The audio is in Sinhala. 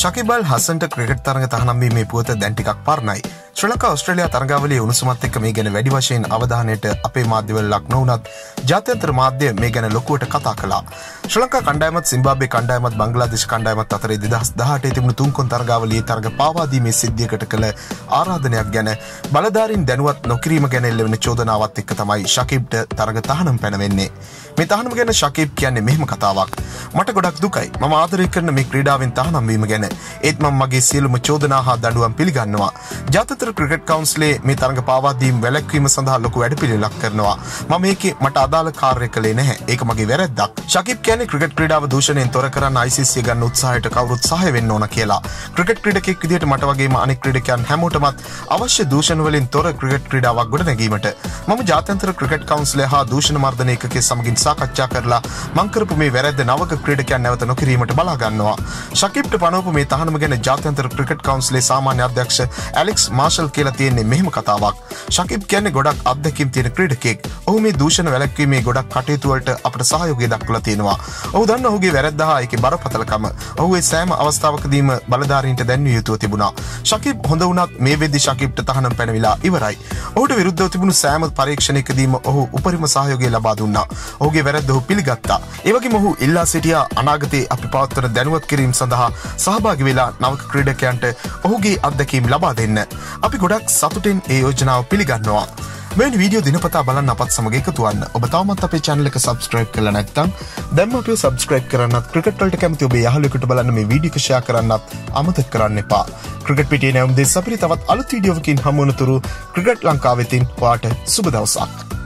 ශකීබ් අල් හසන්ට ක්‍රිකට් තරඟ තහනම් වීමේ පුවත දැන් ටිකක් පරණයි. ශ්‍රී ලංකා ඕස්ට්‍රේලියා තරඟාවලියේ උණුසුමත් එක්ක මේ ගැන වැඩි වශයෙන් අවධානයට අපේ මාධ්‍යවල ලක් නොවුනත් ජාත්‍යන්තර මාධ්‍ය මේ ගැන ලොකුවට කතා කළා. ශ්‍රී ලංකා කණ්ඩායමත් සිම්බාබ්වේ කණ්ඩායමත් බංග්ලාදේශ කණ්ඩායමත් අතර 2018 තිබුණු තුන්කොන් තරඟාවලියේ තරඟ පාවා දීමේ සිද්ධියකට කළ ආරාධනයක් ගැන බලධාරීන් දැනුවත් නොකිරීම ගැන එල්ලවෙන චෝදනාවත් එක්ක තමයි ශකීබ්ට තරඟ තහනම් පැනවෙන්නේ. මේ තහනම ගැන ශකීබ් කියන්නේ මෙහෙම කතාවක්. මට ගොඩක් දුකයි. මම ආදරය කරන මේ ක්‍රීඩාවෙන් තහනම් වීම ගැන. ඒත් මම මගේ සියලුම චෝදනා හා දඬුවම් පිළිගන්නවා. ජාත්‍යන්තර ක්‍රිකට් කවුන්සිලේ මේ තරඟ පාවා දීම වැළැක්වීම සඳහා ලොකු වැඩපිළිවෙලක් කරනවා. මම මේකේ මට අදාළ කාර්ය කළේ නැහැ. ඒක මගේ වැරැද්දක්. ශකීබ් කියන්නේ ක්‍රිකට් ක්‍රීඩාව දූෂණයෙන් තොර කරන්න ICC ගන්න උත්සාහයට කවුරුත් සහාය වෙන්න ඕන කියලා. ක්‍රිකට් ක්‍රීඩකෙක් විදිහට මට වගේම අනෙක් ක්‍රීඩකයන් හැමෝටමත් අවශ්‍ය දූෂණ වලින් තොර ක්‍රිකට් ක්‍රීඩාවක් ගොඩනැගීමට මම ජාත්‍යන්තර ක්‍රිකට් කවුන්සිලය හා දූෂණ මර්ධන ඒකකයේ සමගින් සාකච්ඡා කරලා මං කරපු මේ වැරැද්ද නවක ක්‍රීඩකයන් නැවත නොකිරීමට බලා ගන්නවා. ශකීබ්ට පනවපු මේ තහනම ගැන ජාත්‍යන්තර ක්‍රිකට් කවුන්සිලේ සාමාන්‍ය අධ්‍යක්ෂ ඇලෙක්ස් මාෂල් කියලා තියෙන්නේ මෙහෙම කතාවක්. ශකීබ් කියන්නේ ගොඩක් අත්දැකීම් තියෙන ක්‍රීඩකෙක්. ඔහු මේ දූෂණ වැළැක්වීමේ ගොඩක් කටයුතු වලට අපට සහයෝගය දක්වලා තියෙනවා. ඔහු දන්න ඔහුගේ වැරැද්ද හා ඒකේ බරපතලකම. ඔහු ඒ සෑම අවස්ථාවකදීම බලධාරීන්ට දැන්විය යුතුව තිබුණා. ශකීබ් හොඳ වුණත් මේ වෙද්දි ශකීබ්ට තහනම් පැනවිලා ඉවරයි. ඔහුට විරුද්ධව තිබුණු සෑම පරීක්ෂණයකදීම ඔහු උපරිම සහයෝගය ලබා දුන්නා. ඔහුගේ වැරැද්ද ඔහු පිළිගත්තා. ඒ වගේම ඔහු ඉල්ලා සිටියා අනාගතයේ අපි පවත්වන දැනුවත් කිරීම සඳහා සහභාගී වෙලා නවක ක්‍රීඩකයන්ට ඔහුගේ අත්දැකීම් ලබා දෙන්න. අපි ගොඩක් සතුටින් ඒ යෝජනාව පිළිගන්නවා. මෙවැනි වීඩියෝ දිනපතා බලන්න අපත් සමග එකතු වෙන්න. ඔබ තවමත් අපේ channel එක subscribe කරලා නැත්නම් දැන්ම අපිව subscribe කරන්නත් ක්‍රිකට් වලට කැමති ඔබේ යහළුවෙකුට බලන්න මේ වීඩියෝ එක share කරන්නත් අමතක කරන්න එපා. ක්‍රිකට් පිටියේ නැවුම් දෙස් අපිට තවත් අලුත් වීඩියෝවකින් හමු වනතුරු ක්‍රිකට් ලංකාවෙතින් ඔයාට සුබ දවසක්.